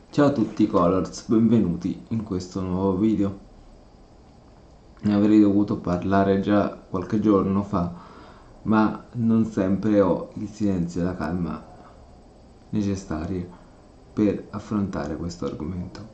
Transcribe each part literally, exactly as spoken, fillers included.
Ciao a tutti Colors, benvenuti in questo nuovo video. Ne avrei dovuto parlare già qualche giorno fa, ma non sempre ho il silenzio e la calma necessari per affrontare questo argomento.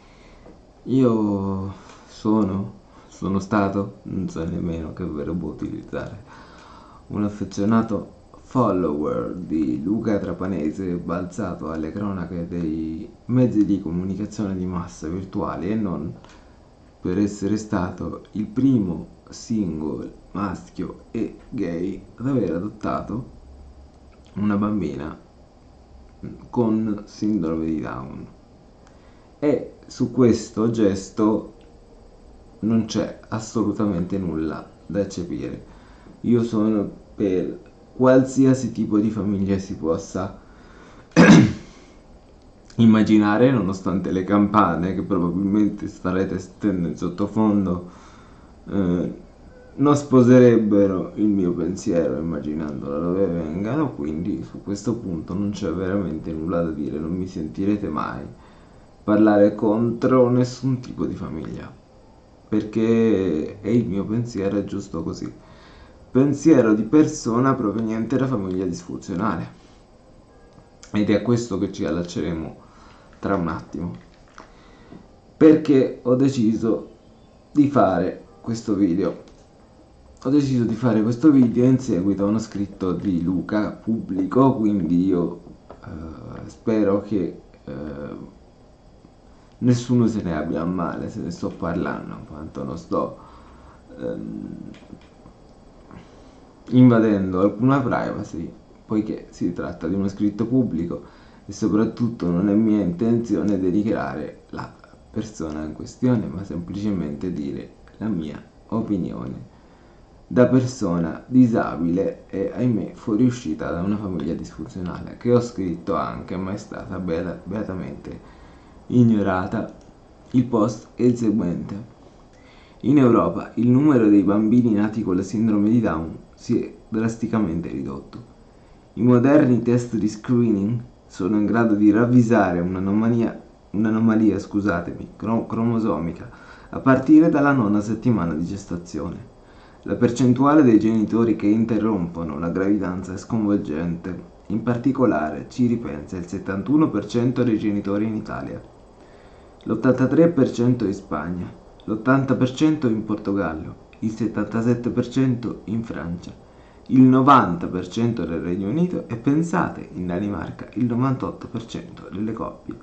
Io sono, sono stato, non so nemmeno che verbo utilizzare, un affezionato follower di Luca Trapanese balzato alle cronache dei mezzi di comunicazione di massa virtuali e non, per essere stato il primo single maschio e gay ad aver adottato una bambina con sindrome di Down. E su questo gesto non c'è assolutamente nulla da eccepire. Io sono per qualsiasi tipo di famiglia si possa immaginare, nonostante le campane che probabilmente starete sentendo in sottofondo eh, non sposerebbero il mio pensiero immaginando da dove vengano, quindi su questo punto non c'è veramente nulla da dire, non mi sentirete mai parlare contro nessun tipo di famiglia, perché è il mio pensiero, è giusto così. Pensiero di persona proveniente da famiglia disfunzionale. Ed è a questo che ci allacceremo tra un attimo. Perché ho deciso di fare questo video? Ho deciso di fare questo video in seguito a uno scritto di Luca pubblico, quindi io eh, spero che eh, nessuno se ne abbia a male se ne sto parlando, in quanto non sto ehm, invadendo alcuna privacy, poiché si tratta di uno scritto pubblico e soprattutto non è mia intenzione denigrare la persona in questione, ma semplicemente dire la mia opinione da persona disabile e ahimè fuoriuscita da una famiglia disfunzionale, che ho scritto anche, ma è stata beata, beatamente ignorata. Il post è il seguente: in Europa il numero dei bambini nati con la sindrome di Down si è drasticamente ridotto. I moderni test di screening sono in grado di ravvisare un'anomalia, un'anomalia scusatemi, crom- cromosomica a partire dalla nona settimana di gestazione. La percentuale dei genitori che interrompono la gravidanza è sconvolgente. In particolare ci ripensa il settantuno per cento dei genitori in Italia, l'ottantatré per cento in Spagna, l'ottanta per cento in Portogallo, il settantasette per cento in Francia, il novanta per cento nel Regno Unito e pensate, in Danimarca, il novantotto per cento delle coppie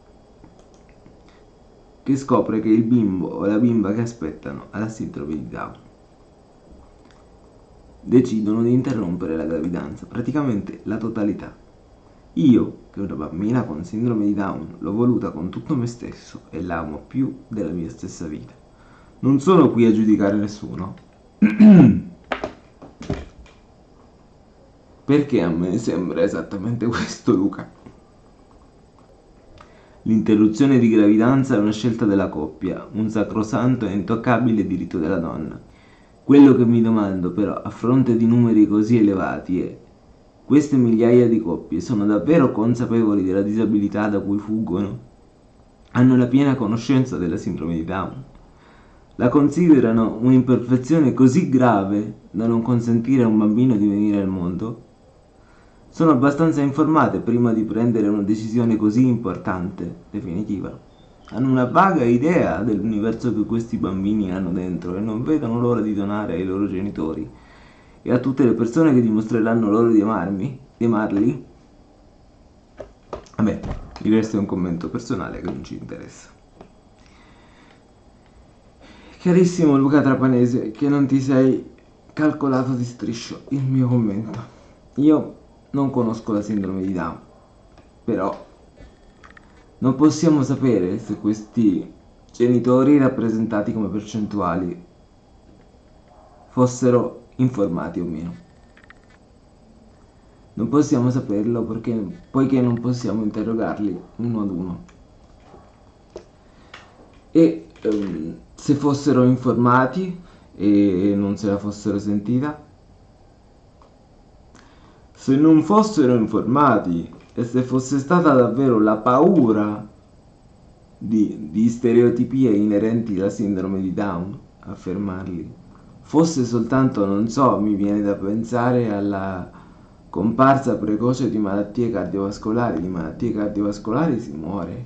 che scopre che il bimbo o la bimba che aspettano ha la sindrome di Down decidono di interrompere la gravidanza, praticamente la totalità. Io, che una bambina con sindrome di Down l'ho voluta con tutto me stesso e l'amo più della mia stessa vita. Non sono qui a giudicare nessuno, perché a me sembra esattamente questo, Luca. L'interruzione di gravidanza è una scelta della coppia, un sacrosanto e intoccabile diritto della donna. Quello che mi domando però, a fronte di numeri così elevati, è: queste migliaia di coppie sono davvero consapevoli della disabilità da cui fuggono? Hanno la piena conoscenza della sindrome di Down? La considerano un'imperfezione così grave da non consentire a un bambino di venire al mondo? Sono abbastanza informate prima di prendere una decisione così importante, definitiva? Hanno una vaga idea dell'universo che questi bambini hanno dentro e non vedono l'ora di donare ai loro genitori e a tutte le persone che dimostreranno loro di amarmi, di amarli? Vabbè, il resto è un commento personale che non ci interessa. Carissimo Luca Trapanese, che non ti sei calcolato di striscio il mio commento. Io non conosco la sindrome di Down, però non possiamo sapere se questi genitori rappresentati come percentuali fossero informati o meno. Non possiamo saperlo perché, poiché non possiamo interrogarli uno ad uno. E ehm, se fossero informati e non se la fossero sentita? Se non fossero informati e se fosse stata davvero la paura di, di stereotipie inerenti alla sindrome di Down, affermarli. Fosse soltanto, non so, mi viene da pensare alla comparsa precoce di malattie cardiovascolari. Di malattie cardiovascolari si muore.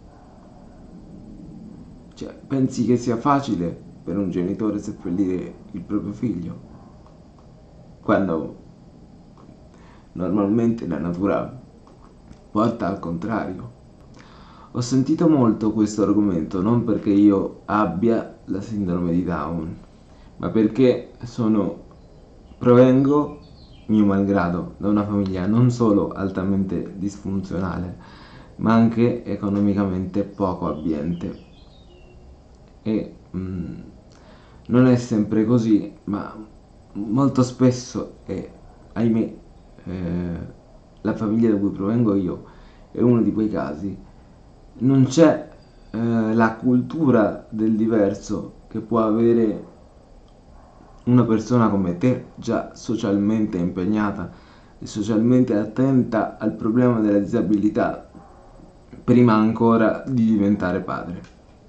Cioè, pensi che sia facile per un genitore seppellire il proprio figlio? Quando normalmente la natura porta al contrario. Ho sentito molto questo argomento, non perché io abbia la sindrome di Down, ma perché sono, provengo, mio malgrado, da una famiglia non solo altamente disfunzionale, ma anche economicamente poco abbiente. E mm, non è sempre così, ma molto spesso, e ahimè, eh, la famiglia da cui provengo io è uno di quei casi. Non c'è eh, la cultura del diverso che può avere una persona come te, già socialmente impegnata e socialmente attenta al problema della disabilità, prima ancora di diventare padre.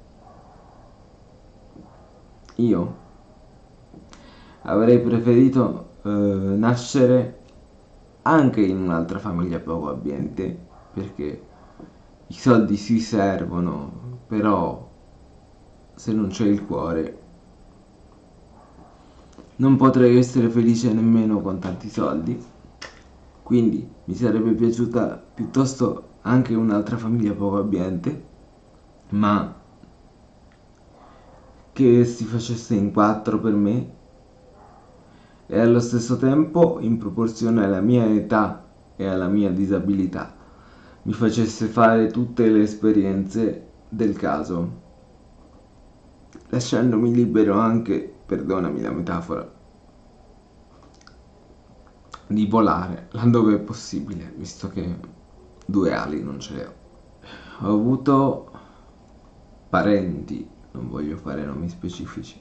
Io avrei preferito eh, nascere anche in un'altra famiglia poco abbiente, perché i soldi si servono, però se non c'è il cuore non potrei essere felice nemmeno con tanti soldi. Quindi mi sarebbe piaciuta piuttosto anche un'altra famiglia poco abbiente, ma che si facesse in quattro per me e allo stesso tempo, in proporzione alla mia età e alla mia disabilità, mi facesse fare tutte le esperienze del caso, lasciandomi libero anche, perdonami la metafora, di volare laddove è possibile, visto che due ali non ce le ho. Ho avuto parenti, non voglio fare nomi specifici,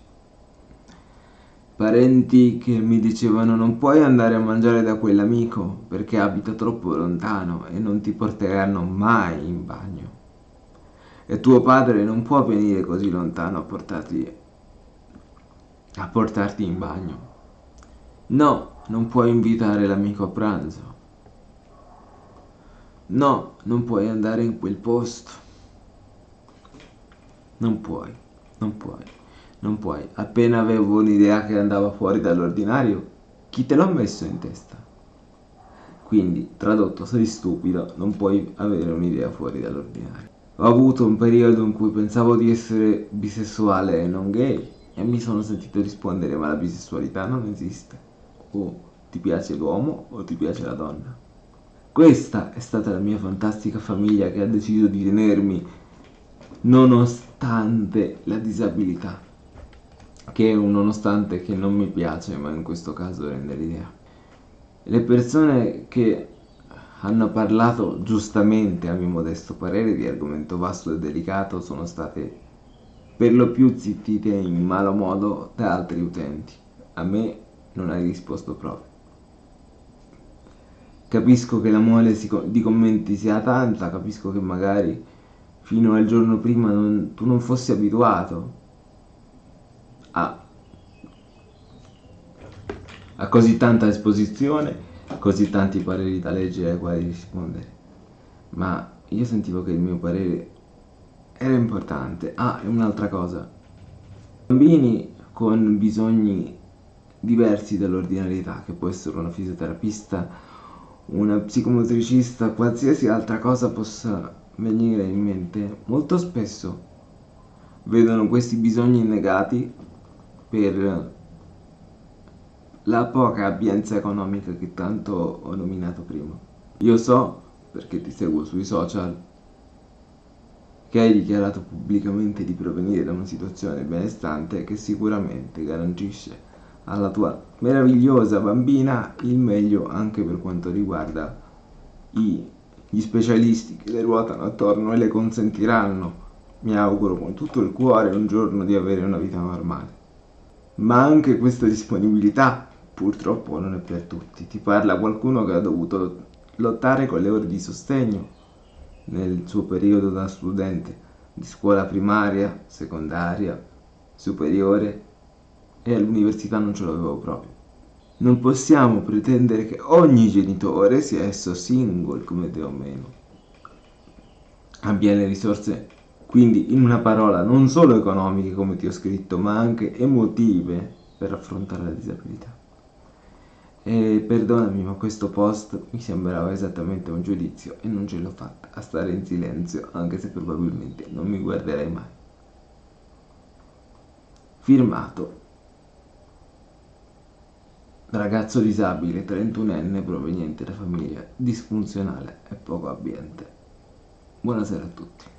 parenti che mi dicevano: non puoi andare a mangiare da quell'amico perché abita troppo lontano e non ti porteranno mai in bagno. E tuo padre non può venire così lontano a portarti, a portarti in bagno. No, non puoi invitare l'amico a pranzo. No, non puoi andare in quel posto. Non puoi, non puoi, non puoi. Appena avevo un'idea che andava fuori dall'ordinario, chi te l'ha messo in testa? Quindi, tradotto, sei stupido, non puoi avere un'idea fuori dall'ordinario. Ho avuto un periodo in cui pensavo di essere bisessuale e non gay e mi sono sentito rispondere: ma la bisessualità non esiste. O ti piace l'uomo o ti piace la donna. Questa è stata la mia fantastica famiglia che ha deciso di tenermi nonostante la disabilità, che è un nonostante che non mi piace, ma in questo caso rende l'idea. Le persone che hanno parlato giustamente, a mio modesto parere, di argomento vasto e delicato sono state per lo più zittite in malo modo da altri utenti. A me non hai risposto proprio. Capisco che la mole di commenti sia tanta, capisco che magari fino al giorno prima non, tu non fossi abituato a, a così tanta esposizione, così tanti pareri da leggere ai quali rispondere, ma io sentivo che il mio parere era importante. Ah, e un'altra cosa: bambini con bisogni diversi dall'ordinarietà, che può essere una fisioterapista, una psicomotricista, qualsiasi altra cosa possa venire in mente, molto spesso vedono questi bisogni negati per la poca abbienza economica che tanto ho nominato prima. Io so, perché ti seguo sui social, che hai dichiarato pubblicamente di provenire da una situazione benestante che sicuramente garantisce alla tua meravigliosa bambina il meglio anche per quanto riguarda i, gli specialisti che le ruotano attorno e le consentiranno, mi auguro con tutto il cuore, un giorno di avere una vita normale. Ma anche questa disponibilità purtroppo non è per tutti. Ti parla qualcuno che ha dovuto lottare con le ore di sostegno nel suo periodo da studente di scuola primaria, secondaria, superiore, e all'università non ce l'avevo proprio. Non possiamo pretendere che ogni genitore, sia esso single come te o meno, abbia le risorse, quindi in una parola, non solo economiche come ti ho scritto, ma anche emotive per affrontare la disabilità. E perdonami, ma questo post mi sembrava esattamente un giudizio e non ce l'ho fatta a stare in silenzio, anche se probabilmente non mi guarderai mai. Firmato ragazzo disabile trentunenne proveniente da famiglia disfunzionale e poco abbiente. Buonasera a tutti.